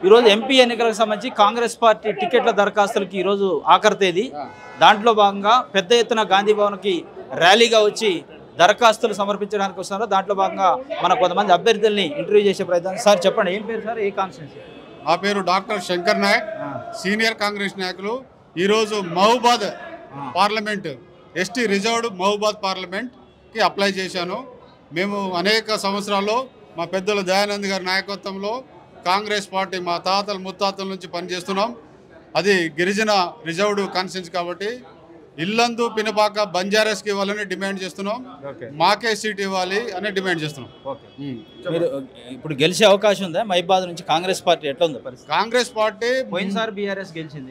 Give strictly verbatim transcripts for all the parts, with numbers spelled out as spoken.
ఈరోజు ఎంపీ ఎన్నికలకు సంబంధించి కాంగ్రెస్ పార్టీ టికెట్ల దరఖాస్తులకి ఈరోజు ఆఖరి తేదీ. దాంట్లో భాగంగా పెద్ద ఎత్తున గాంధీ భవన్కి ర్యాలీగా వచ్చి దరఖాస్తులు సమర్పించడానికి వస్తున్నారు. దాంట్లో భాగంగా మన కొంతమంది అభ్యర్థుల్ని ఇంటర్వ్యూ చేసే ప్రయత్నం. సార్ చెప్పండి, ఏం పేరు సార్, ఏ కాన్స్టిట్యూన్సీ? నా పేరు డాక్టర్ శంకర్ నాయక్, సీనియర్ కాంగ్రెస్ నాయకులు. ఈరోజు Mahabubabad parliament ST reserved Mahabubabad పార్లమెంట్కి అప్లై చేశాను. మేము అనేక సంవత్సరాల్లో మా పెద్దల దయానంద్ గారి నాయకత్వంలో కాంగ్రెస్ పార్టీ మా తాతల ముత్తాతల నుంచి పనిచేస్తున్నాం. అది గిరిజన రిజర్వ్డ్ కాన్స్టిట్యూన్సీ కాబట్టి ఇల్లందు పినపాక బంజారాస్కి ఇవ్వాలని డిమాండ్ చేస్తున్నాం. మాకే సీట్ ఇవ్వాలి అని డిమాండ్ చేస్తున్నాం. మీరు ఇప్పుడు గెలిచే అవకాశం ఉందా? మహబూబాద్ నుంచి కాంగ్రెస్ పార్టీ ఎట్లా ఉంది పరిస్థితి? కాంగ్రెస్ పార్టీ పోయినసారి బీఆర్ఎస్ గెలిచింది.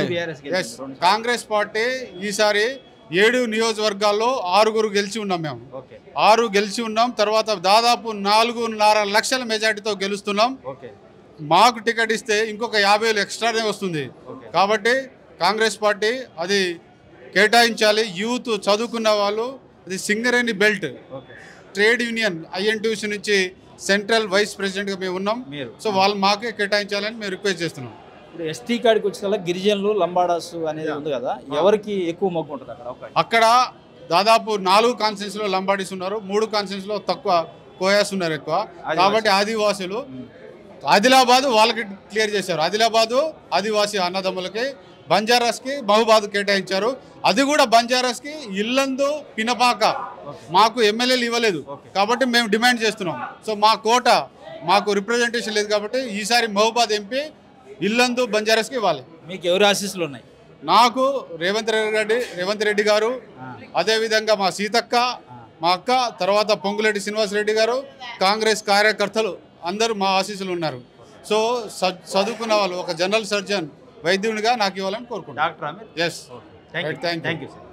కాంగ్రెస్ పార్టీ ఈసారి ఏడు నియోజకవర్గాల్లో ఆరుగురు గెలిచి ఉన్నాం. మేము ఆరు గెలిచి ఉన్నాం. తర్వాత దాదాపు నాలుగున్నర లక్షల మెజార్టీతో గెలుస్తున్నాం. మాకు టికెట్ ఇస్తే ఇంకొక యాభై వేలు ఎక్స్ట్రానే వస్తుంది. కాబట్టి కాంగ్రెస్ పార్టీ అది కేటాయించాలి. యూత్ చదువుకున్న వాళ్ళు, అది Singareni belt trade union INTUC నుంచి సెంట్రల్ వైస్ ప్రెసిడెంట్గా మేము ఉన్నాం. సో వాళ్ళు మాకే కేటాయించాలని మేము రిక్వెస్ట్ చేస్తున్నాం. ఇప్పుడు ఎస్టీ కార్డుకి వచ్చేలా గిరిజనులు లంబాడాస్ అనేది ఉంది కదా, ఎవరికి ఎక్కువ మొగ్గు ఉంటుంది అక్కడ? అక్కడ దాదాపు నాలుగు కాన్స్టిట్యూన్సీలో లంబాడీస్ ఉన్నారు, మూడు కాన్స్టిట్యూన్సీలో తక్కువ కోయాస్ ఉన్నారు ఎక్కువ. కాబట్టి ఆదివాసులు ఆదిలాబాద్ వాళ్ళకి క్లియర్ చేశారు. ఆదిలాబాదు ఆదివాసీ అన్నదమ్ములకి, బంజారాస్కి మహబూబాద్ కేటాయించారు. అది కూడా బంజారాస్కి ఇల్లందు పినపాక మాకు ఎమ్మెల్యేలు ఇవ్వలేదు కాబట్టి మేము డిమాండ్ చేస్తున్నాం. సో మా కోట మాకు రిప్రజెంటేషన్ లేదు కాబట్టి ఈసారి మహబూబాద్ ఎంపీ ఇల్లందు బంజారాస్కి ఇవ్వాలి. మీకు ఎవరు ఆశీస్సులు ఉన్నాయి? నాకు రేవంత్ రెడ్డి రేవంత్ రెడ్డి గారు, అదేవిధంగా మా సీతక్క, మా అక్క, తర్వాత పొంగులేటి శ్రీనివాస్ రెడ్డి గారు, కాంగ్రెస్ కార్యకర్తలు అందరూ మా ఆశీస్సులు ఉన్నారు. సో చదువుకున్న వాళ్ళు ఒక జనరల్ సర్జన్ వైద్యునిగా నాకు ఇవ్వాలని కోరుకుంటున్నాను. Doctor yes, thank you.